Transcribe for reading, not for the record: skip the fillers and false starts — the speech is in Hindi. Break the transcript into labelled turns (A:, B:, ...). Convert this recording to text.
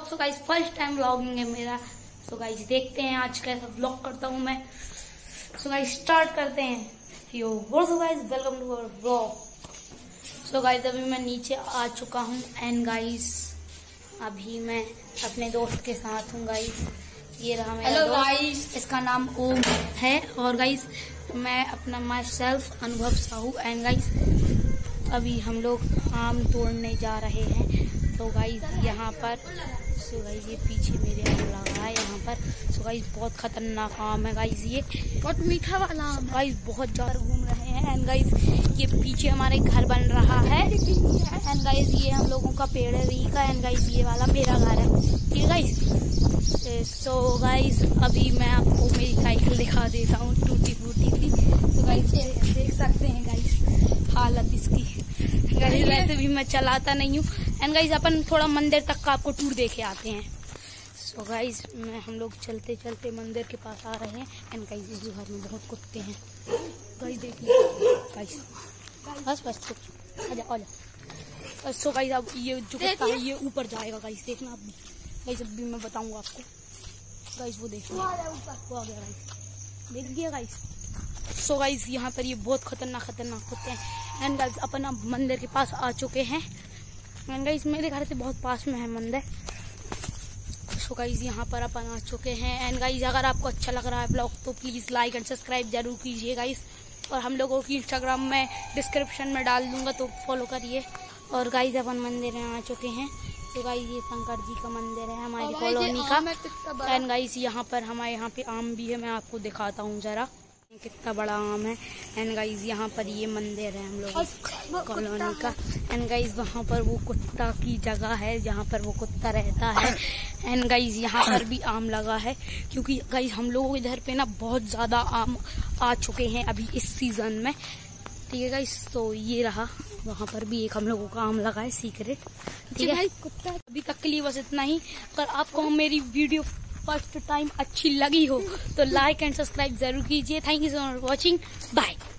A: सो गाइस फर्स्ट टाइम व्लॉगिंग है मेरा। सो गाइस देखते हैं आज कैसा व्लॉग करता हूँ मैं। सो गाइस स्टार्ट करते हैं। Yo so guys welcome to our vlog. So guys अभी मैं नीचे आ चुका हूँ एंड गाइस अभी मैं अपने दोस्त के साथ हूँ गाइस। ये रहा मेरा दोस्त गाइस, इसका नाम ओम है। और गाइस मैं अपना माई सेल्फ अनुभव साहू एंड गाइस अभी हम लोग आम तोड़ने जा रहे हैं। तो गाइस यहाँ पर सो गाइस ये पीछे मेरे आम लगा है यहाँ पर। सो गाइस बहुत खतरनाक आम है गाइस, ये बहुत मीठा वाला आम। गाइस बहुत ज़्यादा घूम रहे हैं एंड गाइस ये पीछे हमारे घर बन रहा है एंड गाइस ये हम लोगों का पेड़ है री का एंड गाइस ये वाला मेरा घर है, ठीक है गाइस। सो गाइस अभी मैं आपको मेरी साइकिल दिखा देता हूँ, टूटी फूटी थी। तो गाइस देख सकते हैं गाइस हालत इसकी। गाइस वैसे भी मैं चलाता नहीं हूँ एंड गाइस अपन थोड़ा मंदिर तक का आपको टूर देखे आते हैं। सो गाइस हम लोग चलते चलते मंदिर के पास आ रहे हैं एंड गाइस इस घर में बहुत कुत्ते हैं। गाइस देखिए गाइस, बस बस आजा। सो गाइस अब ये जो कुत्ता है ये ऊपर जाएगा गाइस, देखना आप भी। गाइस अभी मैं बताऊंगा आपको। गाइस वो देखिए वो आ गया गाइस, देख गया गाइस। सो गाइस यहाँ पर ये बहुत खतरनाक कुत्ते हैं एंड गाइस अपन अब मंदिर के पास आ चुके हैं एंड गाइस मेरे घर से बहुत पास में है मंदिर। सो गाइस यहाँ पर अपन आ चुके हैं एंड गाइस अगर आपको अच्छा लग रहा है ब्लॉग तो प्लीज लाइक एंड सब्सक्राइब जरूर कीजिए गाइस। और हम लोगों की इंस्टाग्राम में डिस्क्रिप्शन में डाल दूंगा तो फॉलो करिए। और गाइस अपन मंदिर में आ चुके हैं। तो गाइस ये शंकर जी का मंदिर है हमारी कॉलोनी का एंड गाइस यहाँ पर हमारे यहाँ पे आम भी है, मैं आपको दिखाता हूँ जरा कितना बड़ा आम है एंड गाइस यहाँ पर ये मंदिर है हम लोग कॉलोनी का एंड गाइस वहाँ पर वो कुत्ता की जगह है जहाँ पर वो कुत्ता रहता है एंड गाइस यहाँ पर भी आम लगा है क्योंकि गाइस हम लोगों के इधर पे ना बहुत ज्यादा आम आ चुके हैं अभी इस सीजन में, ठीक है गाइस। तो ये रहा वहाँ पर भी एक हम लोगों का आम लगा है सीक्रेट, ठीक है। कुत्ता अभी तक के लिए बस इतना ही। अगर आपको मेरी वीडियो फर्स्ट टाइम अच्छी लगी हो तो लाइक एंड सब्सक्राइब जरूर कीजिए। Thank you so much for watching, bye.